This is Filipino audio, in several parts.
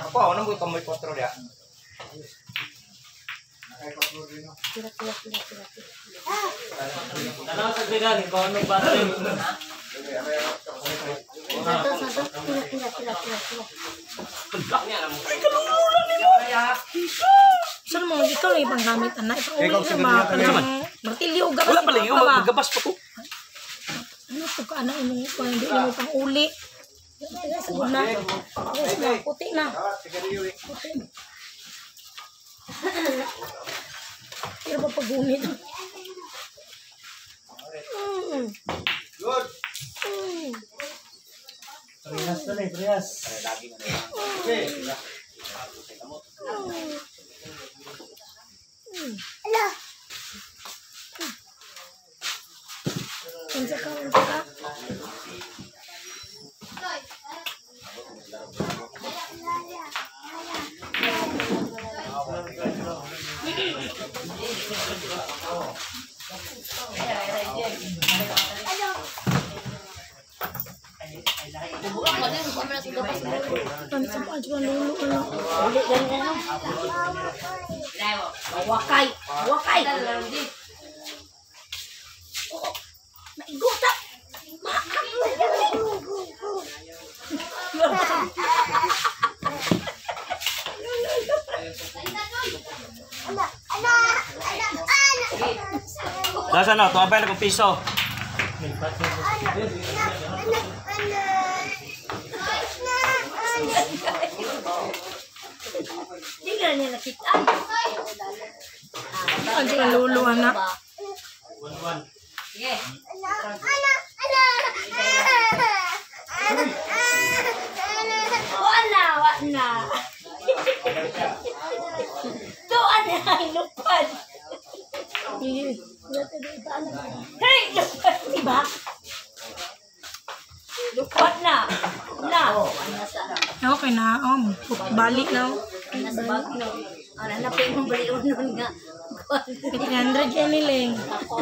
Ako, ano mo kamoy 4 dia? Tira. Tanong sa bigan, kung anong battery. Tira. Ay, kalululan ni mo! Saan mo, ikaw na ibang gamit, anak. Ipang-uwi na ba? Martilyo, gabas. Wala pala yung magagabas pa ko. Ano ito ka, anak, hindi mo pang-uli. Una. Puti na. Pero pa pag-unit. Good. Parehas na eh, parehas. Okay. Unsa ka. Kan sa pa jual dulu ano. Uli ganyan ano. Wakay. Maiguta. Nasa na, ito abay na kong piso. Hindi ka niya nakita. Ano ang lulu anak? Sige. Wala. Tuan na lupad. Hey, lupad, diba? Lupad na. Okay na, balik na. Nasa bag no. Ano na pa yung bali unon nga. 300 yan niling.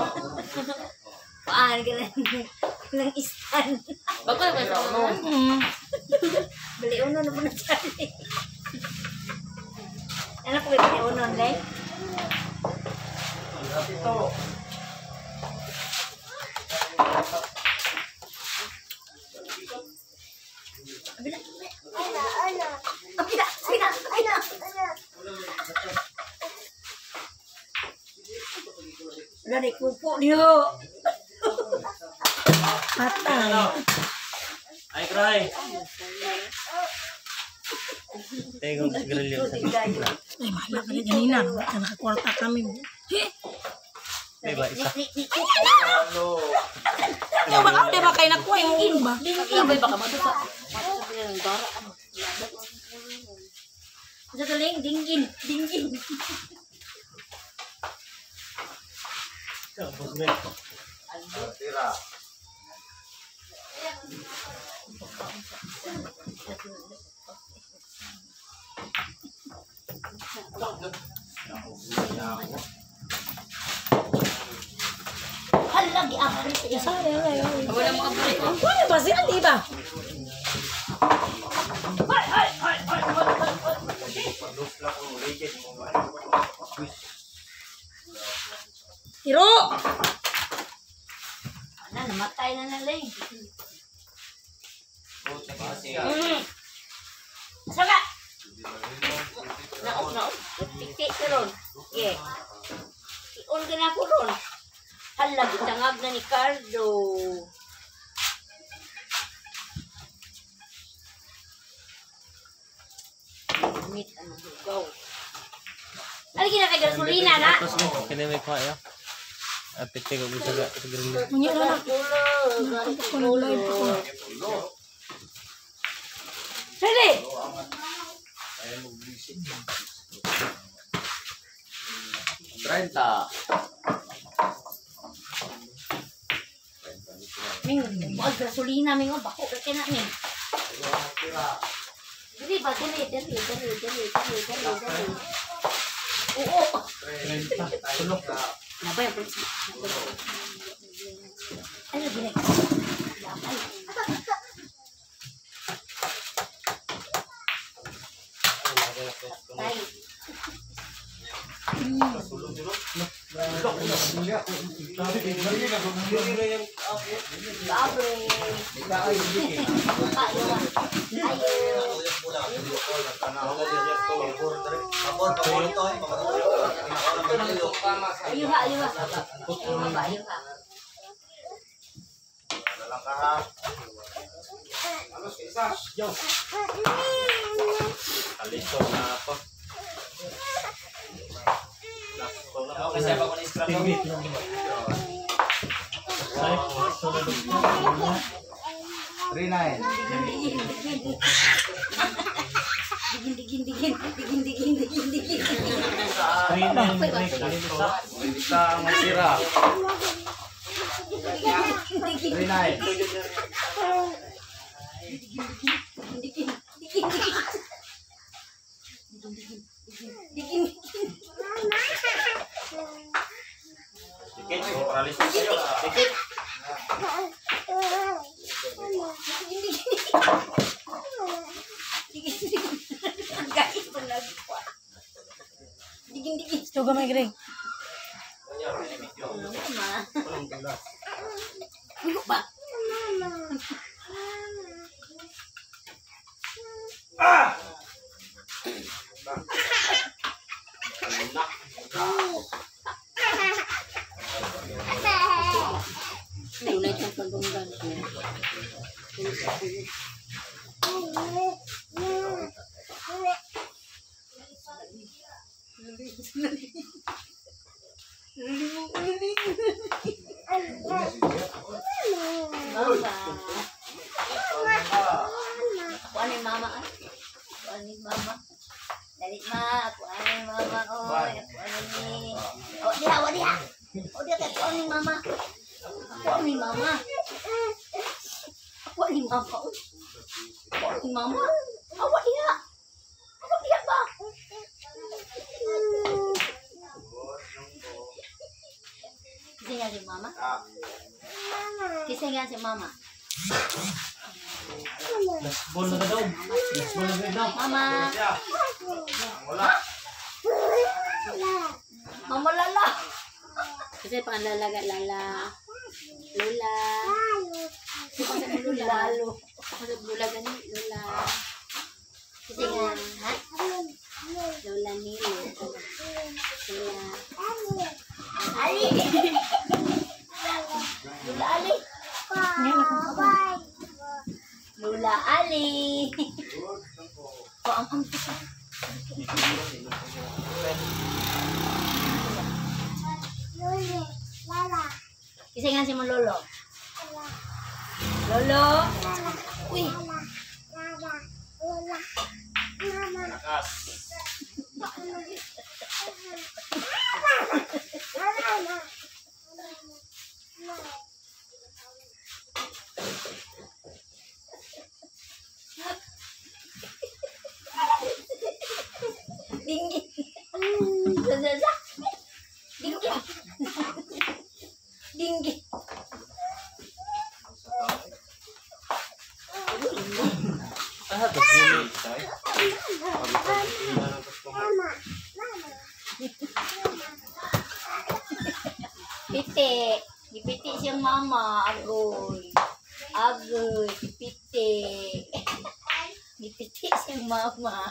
Paan ka ng istan. Bago ba sa unon? Bali unon na po na sali. Ano po yung bali unon, Leng? Dari kupu dia. Patay. Ay, cry. Tengok grilyo. Ay, mahala ka na ganina. Nakakwarta kami. Diba, isa. Yung baka di ba kayo nakuha yung iba? Sabay baka matusa. Sa galing, dinggin. Tira. Halagi abri. Wala mo abri. Wala ba siya, di ba? Hiro! Ano, namatay na na Leng. Saga! Naon. Titi ka ron. Okay. Ion ka na ko ron. Hala, bitangag na ni Cardo. Meat ang lugaw. Ano kay gasolina na? Tapos mo, kinamay ko kayo. Apit ko bisa ga grilyo. Munyo na lang. Ako nag-live ako. Ready? Ming, mag gasolina ming bako ka na ming. Dili ba dili. Oo. Nabay po. Ano gini? Tayo. Babre. Ayuha. Ayuha. Alisod na ako. Okay, saya bawa istirahat. Rinain. Digin. Bisa ngasira. Rinain. Dikit, paralysis kayo. Dikit. Digin. Juga may greng. Ba? Tunay kang pagunggan ko. Kuan ni mama. Dali ma, kuan ni mama oy. Kuan ni. Oh, dia. Oh, dia kay kuan ni mama. Kuan ni mama. Kuan ni mama. Kuan ni mama. Awak dia. Awak dia ba? Kisah si mama. Kisah si mama. Lasbol na daw. Mama. Mama Lala. Kasi pa lalaga Lala. Lola. Kasi mo Lola. Lalo. Kasi Lola gani Lola. Kasi nga ha? Lola ni Lola. Ali. Lola Ali. Lola Ali. Kok am Kisah nga si mo Lolo. Lolo. Uy. Dingin. Dingin. Pitik. Dipitik siyang mama. Agoy. Dipitik. Dipitik siyang mama.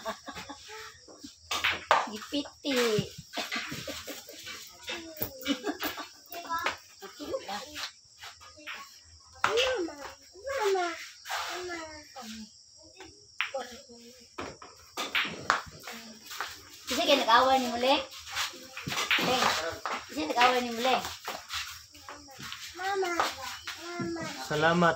Dipitik. Kasi kayo nag-away ni Muleng? Kasi nag-away ni Muleng? Salamat.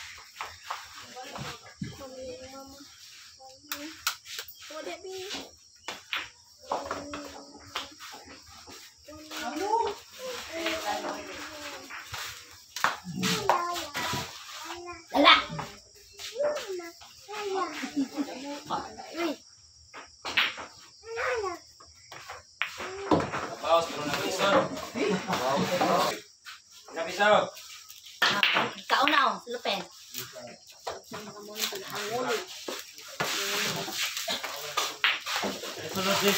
Lala! Bawas pero nabisaw. Nabisaw. Kaunaw, lupen. Sulod this.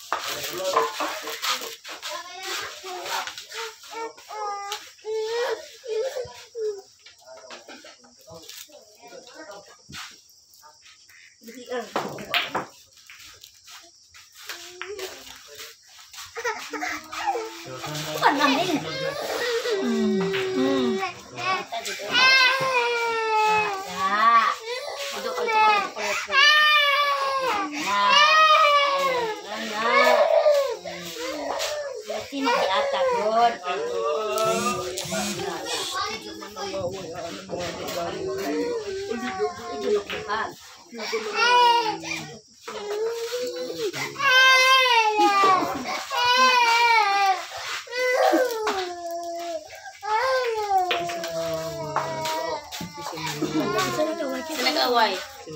Nag-away.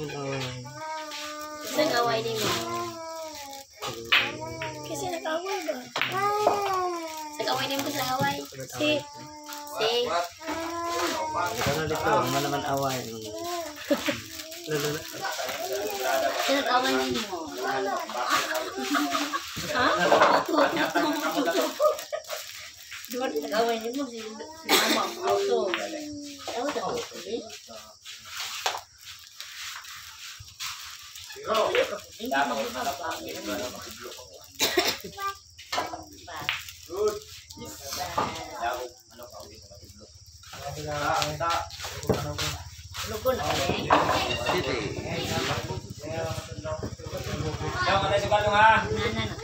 Nag-away din mo. Kasi nag-away ba? Nag-away din mo sa away. Si Ano dito? Ano naman away? nag-away din mo. Ha? Doon nag-away din mo si mama ang auto. Ano daw? Lugon na eh. Yung ano sa kalong ha? Nanan ka?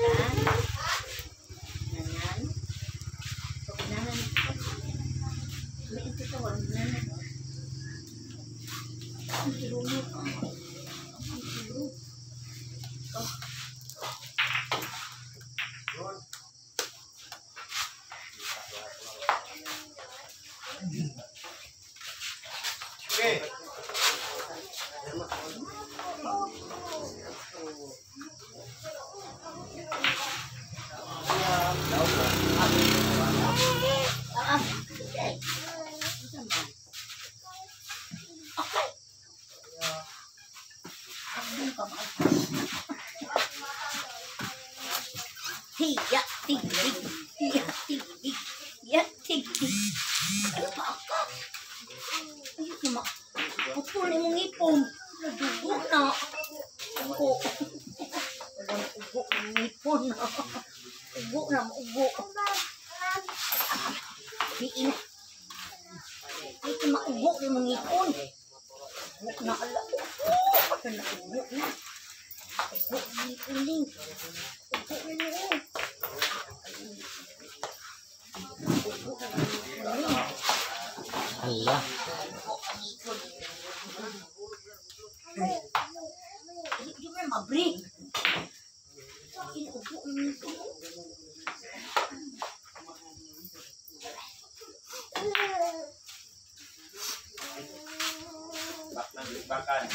Nanan? Nanan ka? May ito ka wala. Nanan ka? Ang tulungan ka. Ang tulungan. Oh. Okay. Hiya, tig-tig. Hiya, tig-tig. Hiya, tig-tig. Ano ba ako? Ayun naman. Putol ni mong ipon. Nadugo na. Ugo. Walang ugo ng ipon na. Ugo na, ugo. Diin. Ito maugo ni mong ipon. Ugo na ala. Ugo na, ugo na. Ugo ng ipon din. Ugo na yun. Allah. Di ba mabrik? Inuupo nito. Baklan.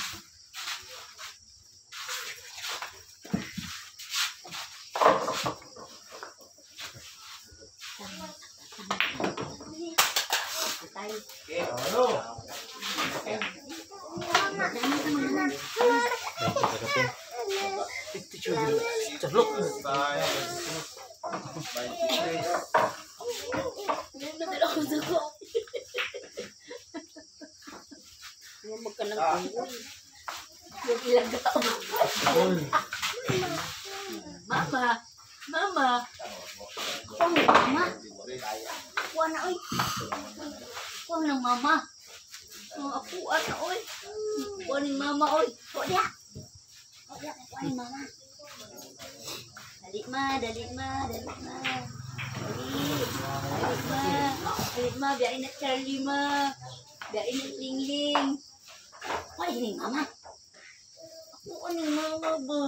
Tayo. Okay. Ano? Nadala ko sa ko. Huwag ka ng unggoy. Huwag ilagaw. Mama! Mama! Kuwang ng mama! Kuwang na, oy! Kuwang ng mama! Mga apuan na, oy! Kuwang ng mama, oy! Kuwang niya! Kuwang niya, kuwang ng mama! Dali ma, dali ma, dali ma! Dali ma, biyain na Charlie ma! Biyain na Lingling! Kuwang ni mama! Kuwang ni mama ba?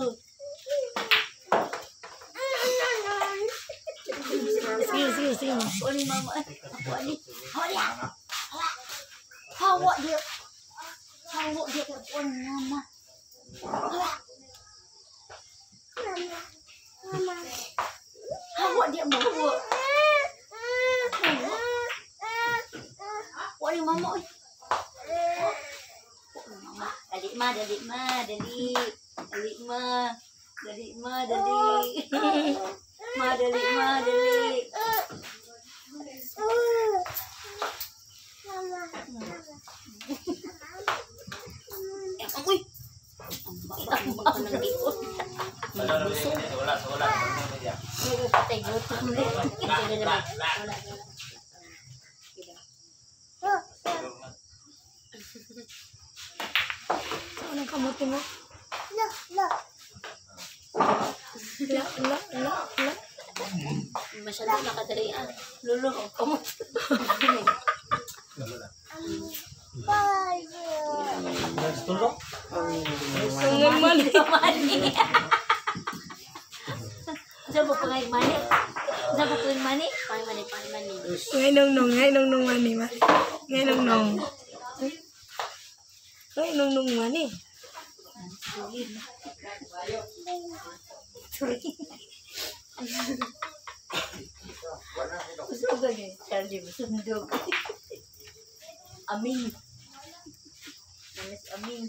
Sige. Kuwang ni mama! Kuwang ni! Hawa dia! Hawa dia! Hawa dia ke kuwang ni mama! Hawa! Hawa dia bawa! Kuwang ni mama! Oi! Dali ma, dali ma, dali. Dali ma. Dali, ma, dali. Ma, dali, ma, dali. Amoy. Ang baka ng likod. Wala. May patay gutom ulit. Hindi na naman. Wala. Anong kamuti mo? La. Masyado nakadalian. Lolo, kamot. Tulong. Sungan mali. Mani. Saan po pangay mani? Saan po pangay mani? Pangay mani. Ngay nong mani. Ngay nong. Ngay nong mani. Sorry. Gusto ko ganyan. Charlie, sundog. Amin. Manis amin.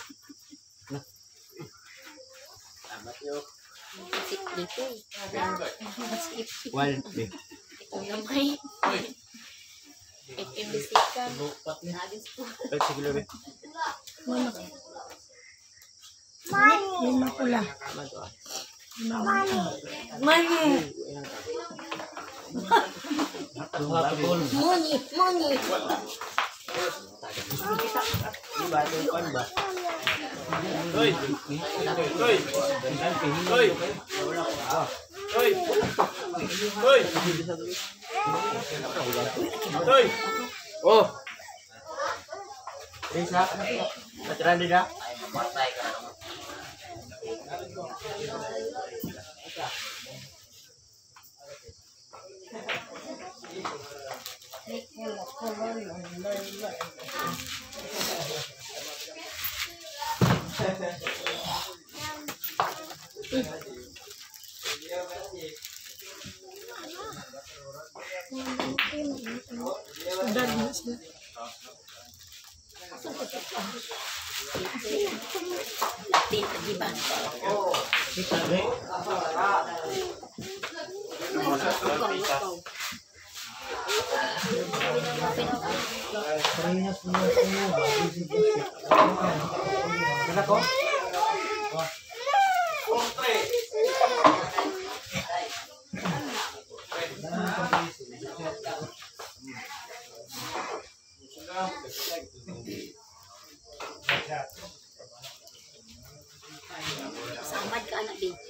Masip dito. Masip. Ito gamay. Imbisikan. Nagis po. Lima pula. Mani. Moni. Oh. Bisa. Pacaran dia. Sudah na sila. Lapit di ba? Samad ka anak din.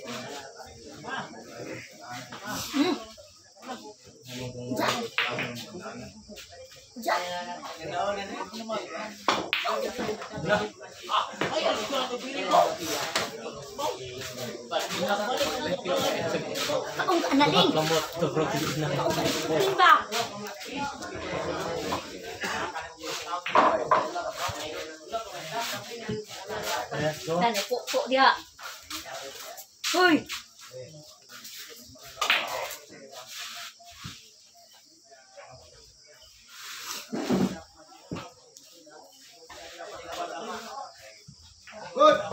Kaong ka anak din. Timba. Dale, po dia. Hoy. Good.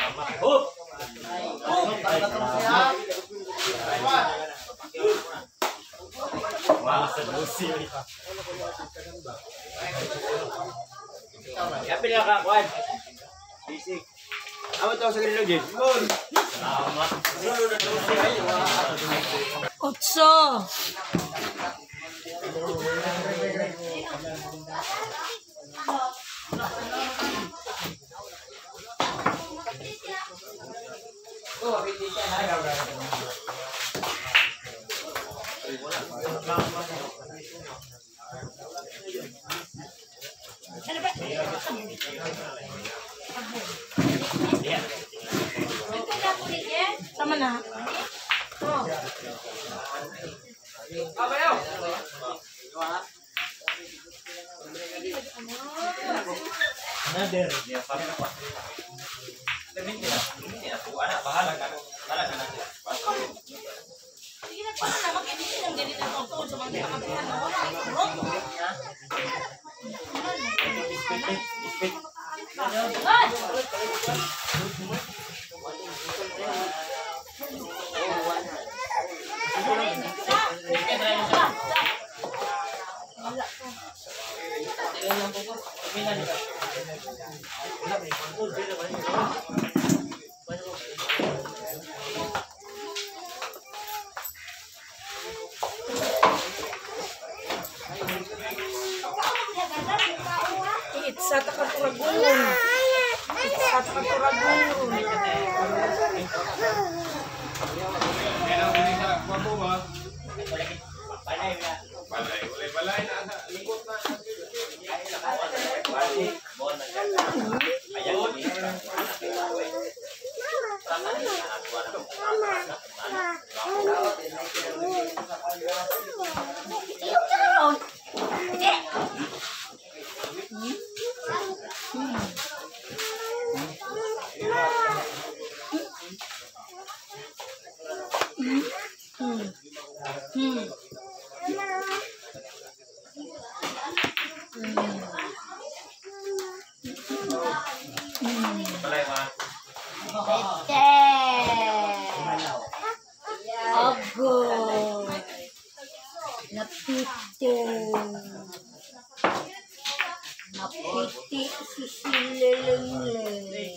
Kapil ka kakuan. Basic. Amo to sa ganito din. Good. Salamat. Otso. Sama na. Oh. Another. Bahala ka. Napiti susileleng.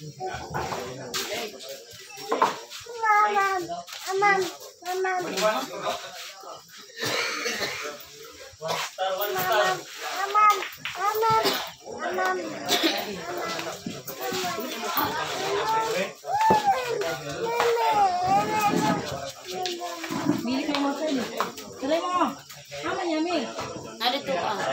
Milik mo mo sa'yo. Salay mo. Ama niya, Mi. Ada tuh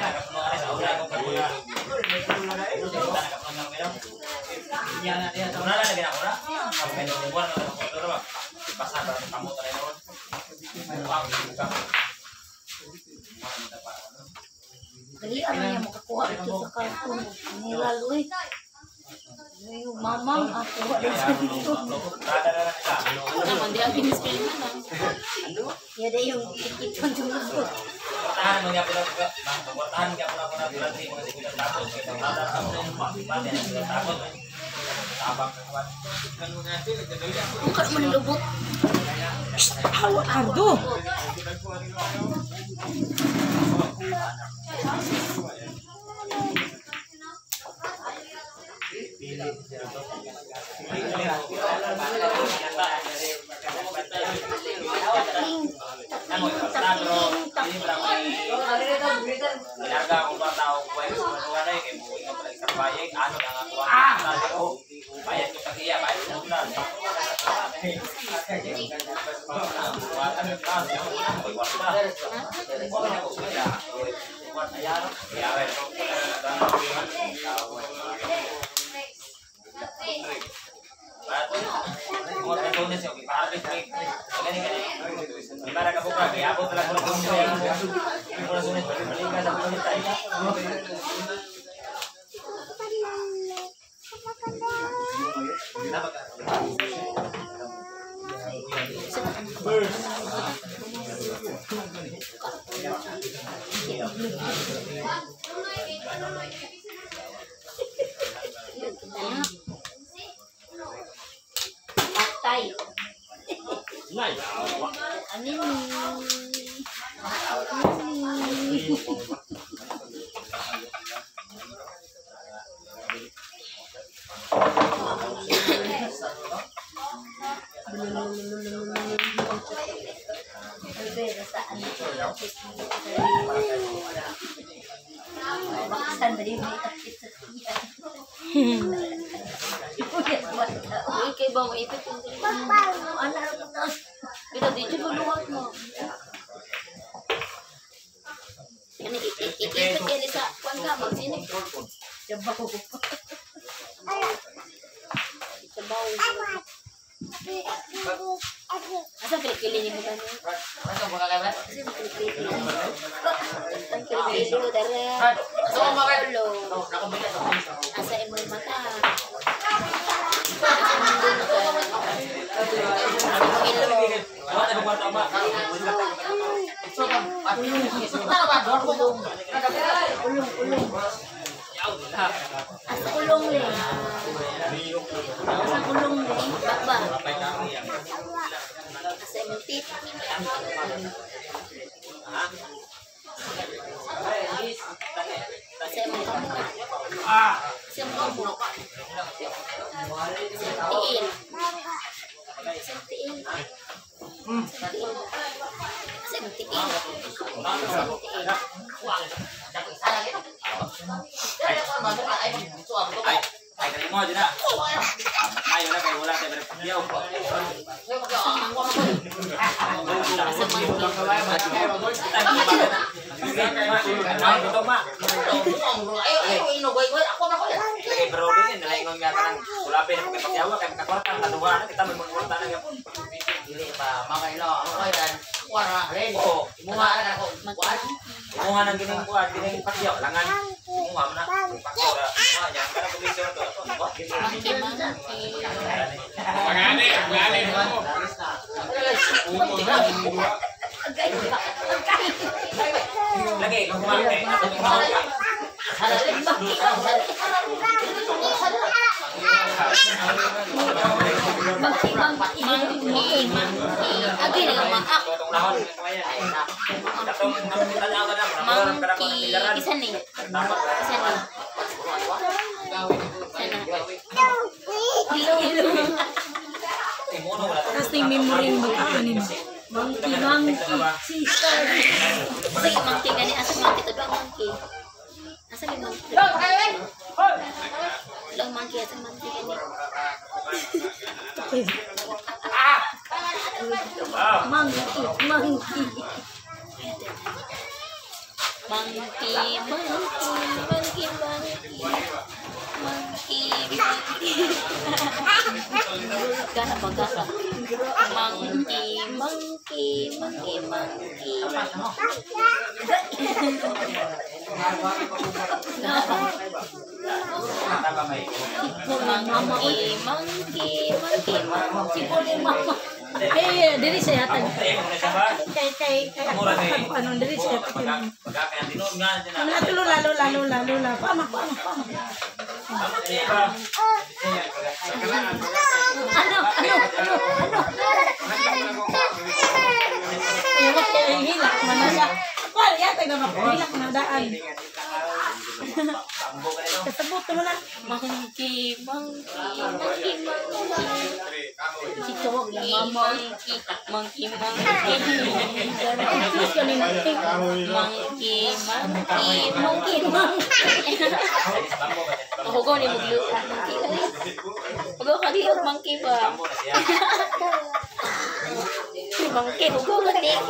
Jadi ano niya makakuha ito sa karton. Nilaluy. Yung mamang ako din sa dito. Naman di ang pinis-pinis na. Ya deh yung ikiton dulu. Tahan mo niya pula juga, tahan niya pula berarti mga sikulan tapos kita tada tapos pati ang tapos tabang kuat kan ngati jadi aku Bukan mendebut. Ardo. Harga aku tahu kue semua ada kayak bu ingat lagi terbaik anu yang aku tadi oh bayar kita kia bayar sudah Gimana kamu lagi? Aku telah Patai. Ani. Kay bang ipit yung anak kita di juga luar mo. Ini ikit ini sa kuan ka bang sini. Coba ko. Coba. Asa kili ni mo kan? Asa mo ka ba? Kili dulu dara. Asa mo ka Lo. nakabili sa Asa imo mata. Asa kulong le. Asa kulong le. Baba. Asa mutit. Asa mutit. Sempurna. Sentil. Sentil. Sentil. Sentil. ay kanimo mo aja na. Ayo na kayo wala tayo berpakyaw. Bro din nalaingon nga tanang kulapin ng pagkakyawa kay makakortan kaduwa na kita may mangkortan na gyapon. Dili pa makailo ako yan. Wala rin. Imuha na ako. Imuha nang gining kuan gining pakyaw langan. Imuha na pakyaw ra. Ah, yan kana komisyon to. Pangani mo. Lagi kumante. Kasi memory mag-aanin. Monkey. Sister. Sige, monkey gani. Asa monkey to? Dua monkey. Asa ni monkey? Dua monkey. Asa monkey gani? Monkey. Gana pagkaka. Monkey. Diri saya yata. Kay ano diri saya yata. Lalo. Pama. Ano? Yung hilak manala. Wala yata na hilak na daan. Kasabot mo na. Monkey. Hugo ni muglo. Hugo kaliot monkey ba? Monkey hugo gani ko.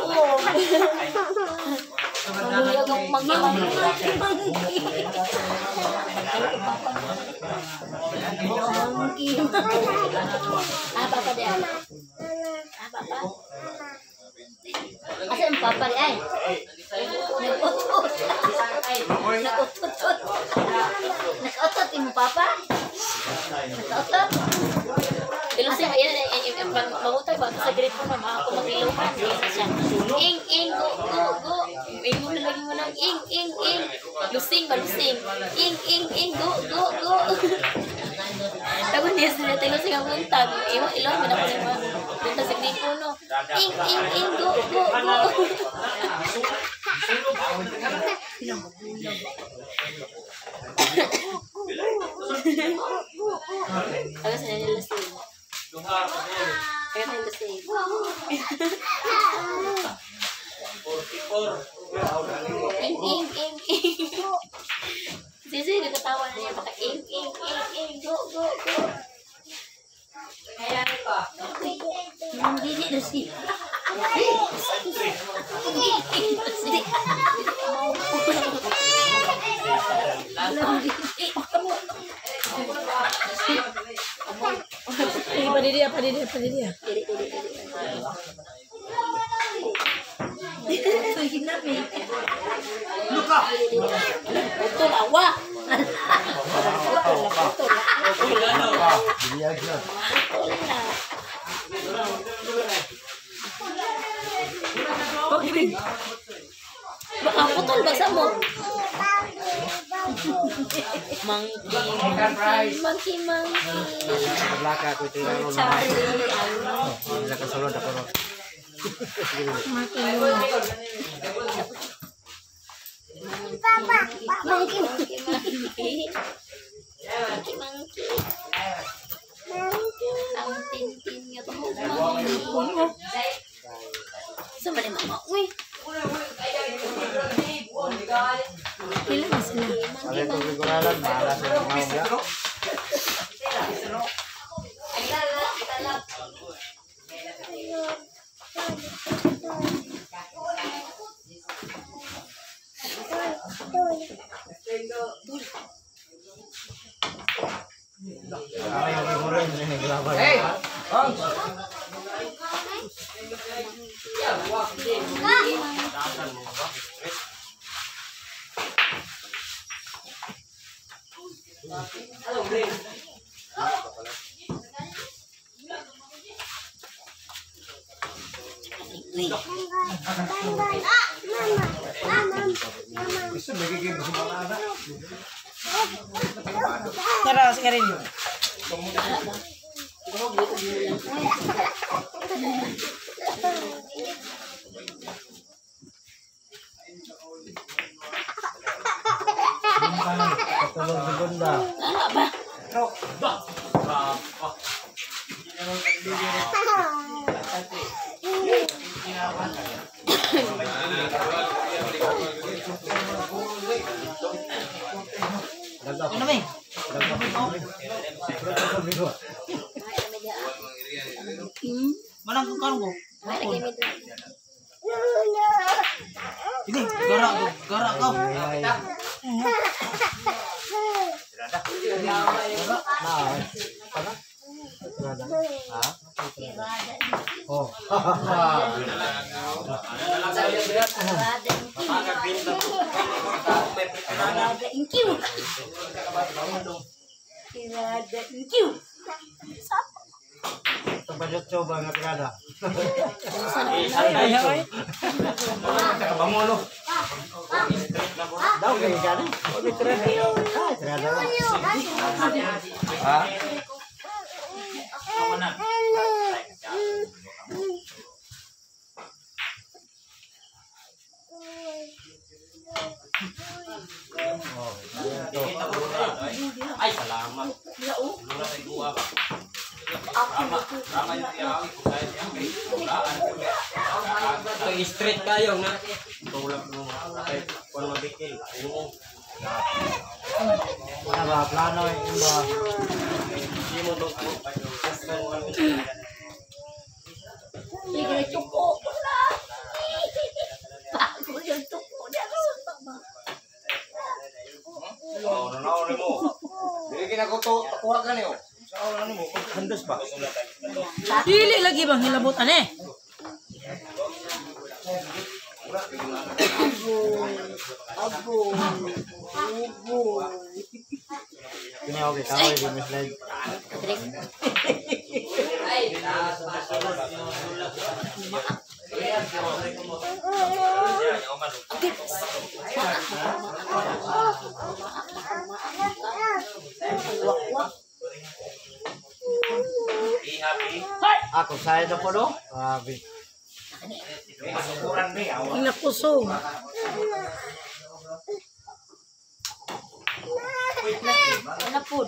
Apa dia? Asan papa dia ay? Nakutot mo papa? Nakutot? Dilo siya yan mangutay ba sa grade 4 na ako magiluhan siya. Ing go. Ing mo lagi mo lang ing. Lusing. Ing go. Tapos niya sila tayo sa kamuntag. Ilo mo na ko na punta sa grade 4 no. Ing go. Agak sana nila lusing. Agak nila lusing. 44. Ing. Sisi ketawa na niya pakai ing. Go. Ayan pa. Hindi na siya. Apa dia? Betul awak. Baka putol ba sa mo? Monkey. Belaka ko ito yung Cari Bisa ke Solo dapat roh. Monkey. Ang tin nga to. Sama ni mama. Uy. Ilan na sila? Kalau itu kekurangan malas mau ya. Tara, sekarang ini. Katulog si Bunda. Ano ba? Mana ang karong ko? Ini gara kau. Oh. Tempat coba nggak berada. Kamu lo. Tahu kayak gani? Terada. Ah. Ay, salamat. Lura sa guwa ba? Tama yung tiyawin ko dahil yan kay Tulaan. Straight kayo na. Tulak mo. Kung mabikil. Mana ba plano yung ba? Hindi mo doon po. Sige, cuko ko na. Bago yung cuko niya. Nanaw mo. Hindi kinakuha ka niyo. Sa oras mo, handos ba? Dili lagi bang hilabot ane? Ini oke tahu di misalnya. Aku saya dah podo. Habis. Ina kusog. Wala po.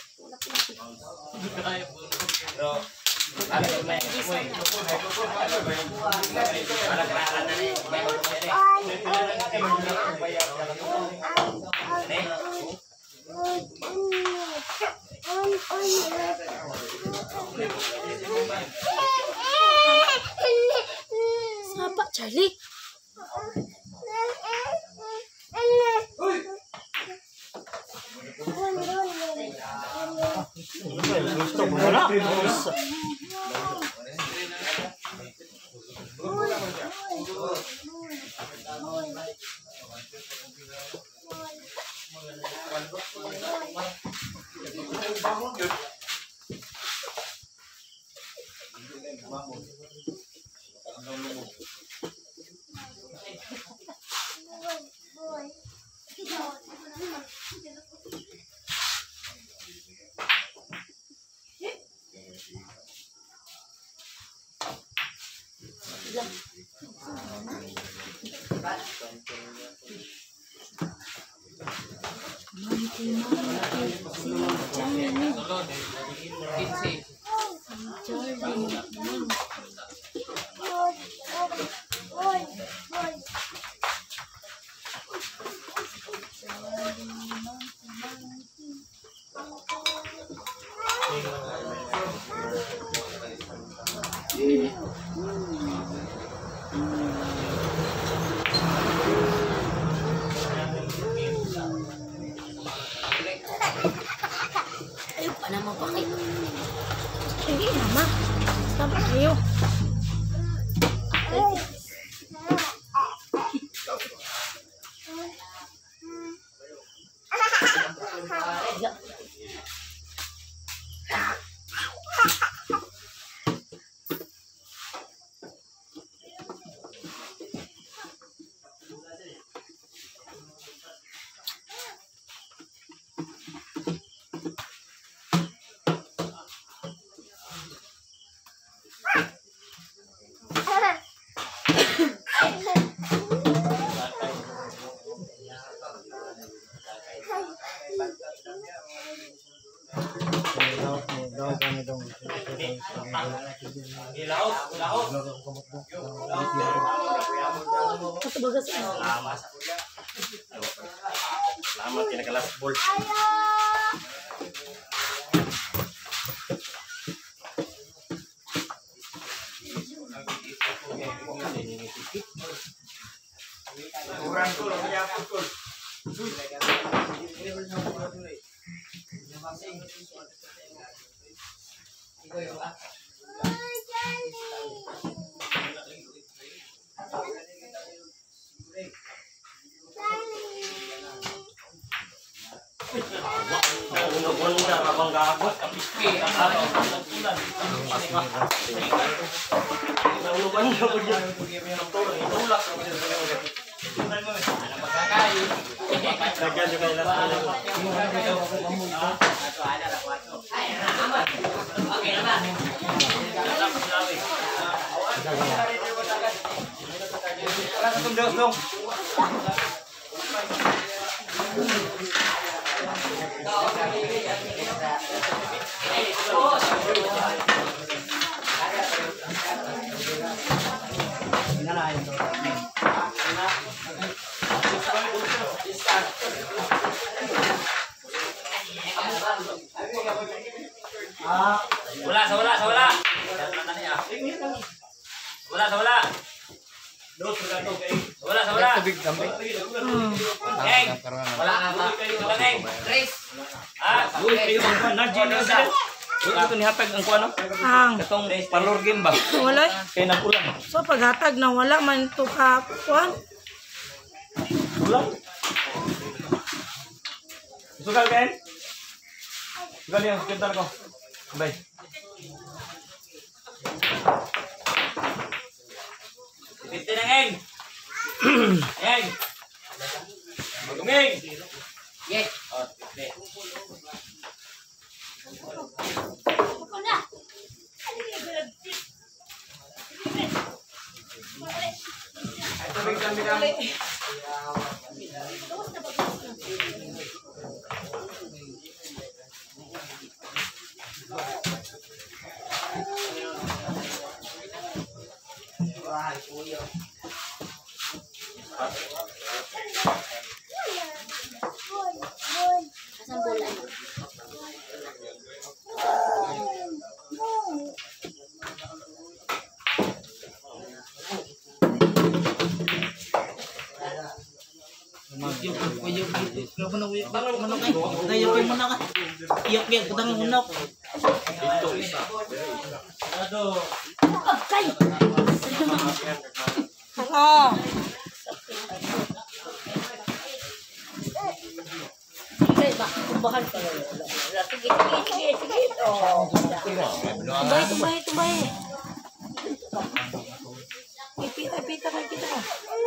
Siapa Charlie? Gusto mo na? Tama kayo. Ito bagas ano? Selamat kena kelas bol. Kurang kul, punya kul. Udah abang gabut tapi Ito ni hatag ang kuano? Ang. Katong parlor game ba? Wala. Kay nag-ulan. So paghatag na wala man to ka kuan. Ulan? Sugal kain? Sugal yan, kintar ko. Bye. Piti na ngeng. Ngeng. Maguming. Yes. Oh, piti. Asam bola. Okay. Oh. Sige ba? Kubahan ka lang. Sige. Oh. Tumbay. Pita kita.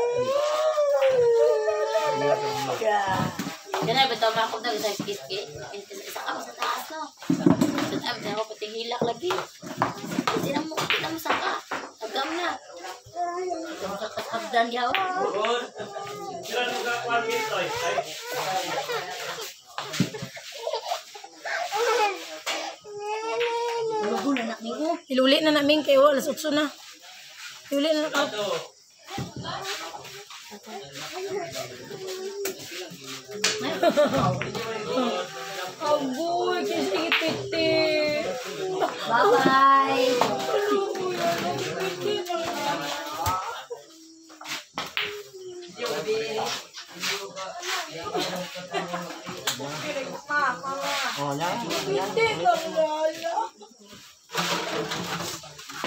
Yan betul ba ako daw sa skit. Isa ka sa taas no. Tad am ko pati hilak lagi. Kita mo saka. Agam na. Ito sa kasabdan yaw. Sila nung kakuan dito eh. Lugo na nak ningo. Iluli na namin kayo alas 8 na. Iluli na ka. Agoy, kasi ipiti. Bye-bye. Hindi ka wala.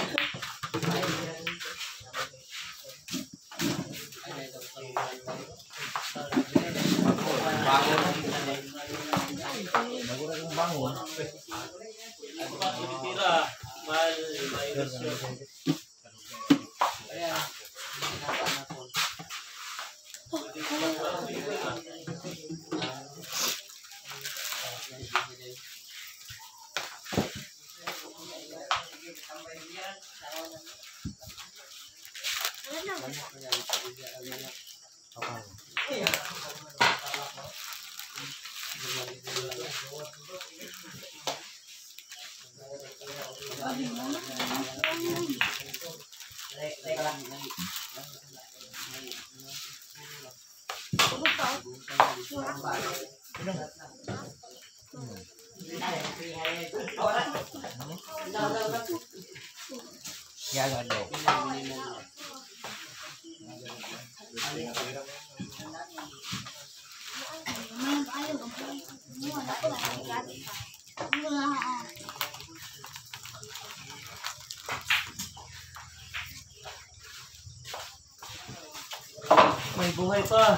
Yan ano. May buhay pa.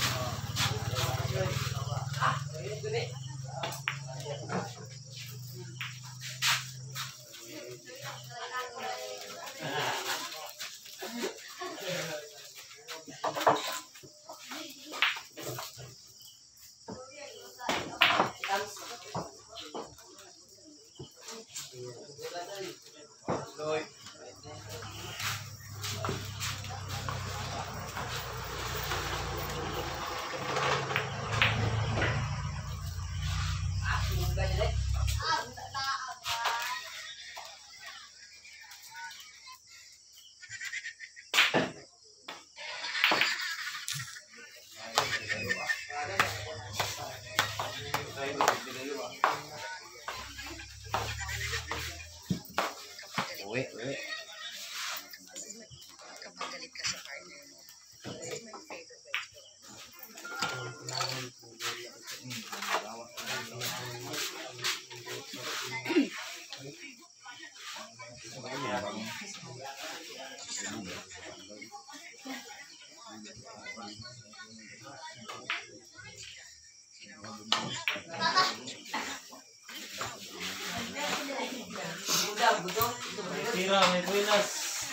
Tira, may buenas.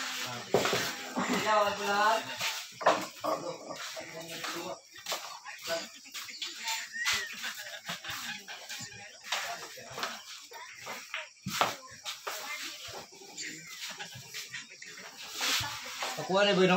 Nakuha na ba no?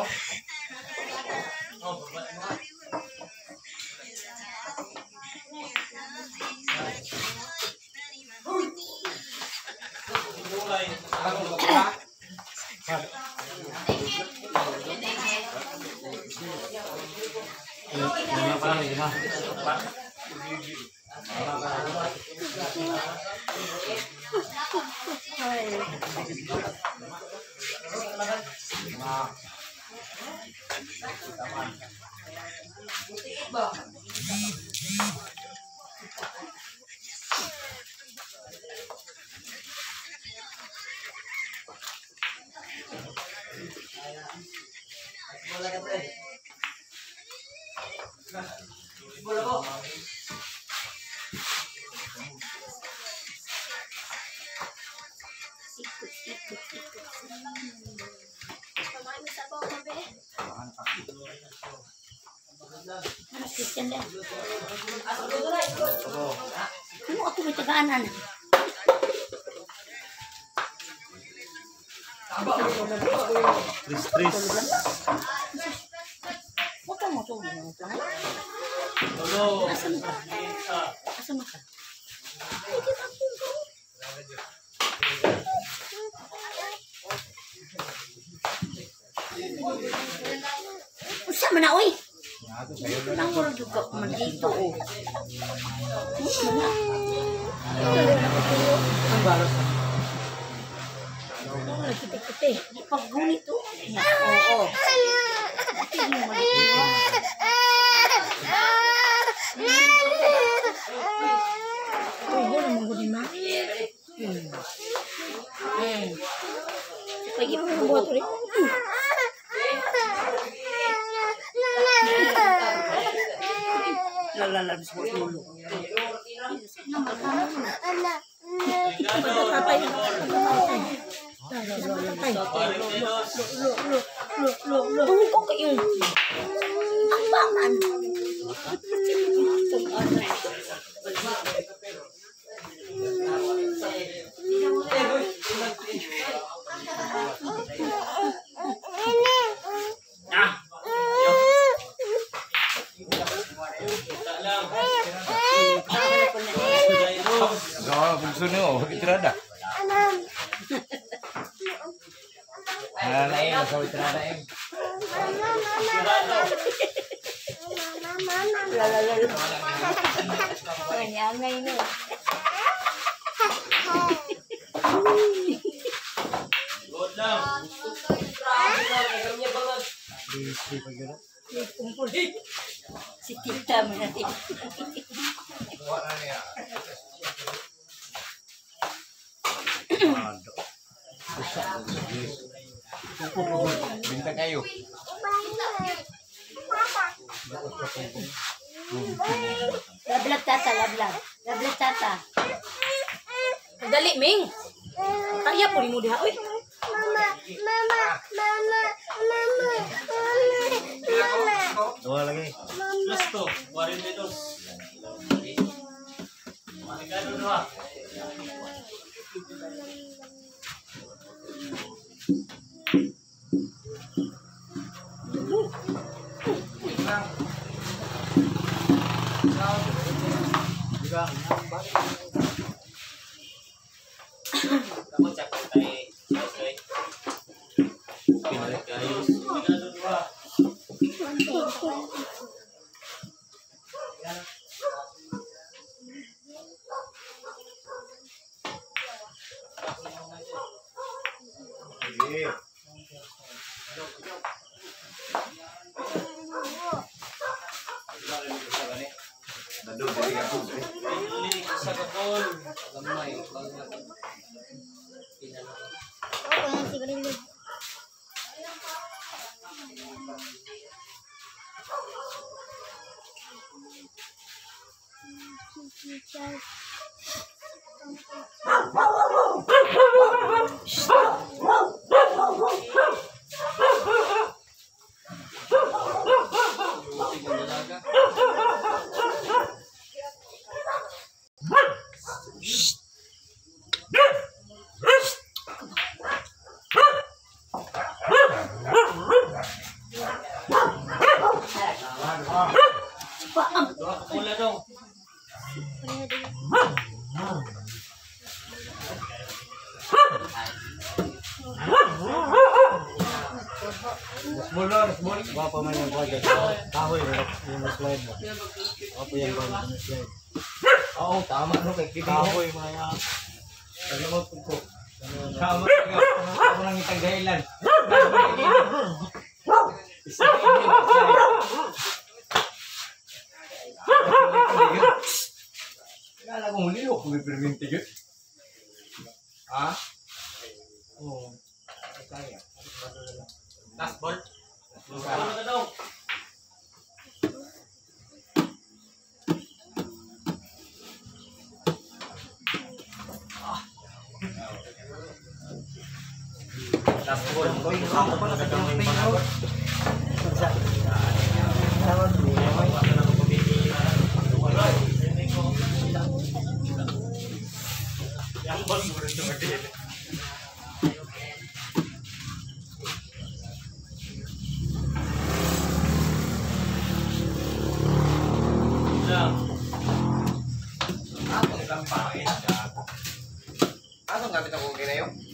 Anak Christian deh. Kamu aku bercegaan anak. Tris. Huwag kang matulog ng plan. Hello. Asa mo ka? Asa mo ka? Ay, di ba kung ko? Usa man na, oy! Nang mura juga man dito, oh. Usa man na. Ang balas. Kita-kita. Paggunit, oh. Oo. Tingin mo dito. Tubo naman ko din ma. Pagi Ano ang buhat ulit? naglalala sa ulo. Tatay. Tungkol ko kayo. Ang baman. Bungsu ni oh, itirada. Naik sa itirada eh. Kanyangay na. Good lang. Si Tita mo natin. Minta kayu. Lablag tata, lablag. Lablag tata. Dali, Ming. Kaya po mo diha. Uy. Dua lagi. Plus to, 42. Magkano dua? Kamu cek tadi, selesai. Pinalik guys. Magkano dua? Ini sa kapol. Gamay. Pula dong. Apa main yang kuat? Tahu yang slide. Apa yang slide? Oh, tama no kay kini. Tahu yung mga ano mo tuko. Tama ako lang itang dahilan. Kala ko muli ko perminti gyud. Ha? Oh. Kaya. Last ball. Pula dong. Last ball. Atong gamit ako kinayo.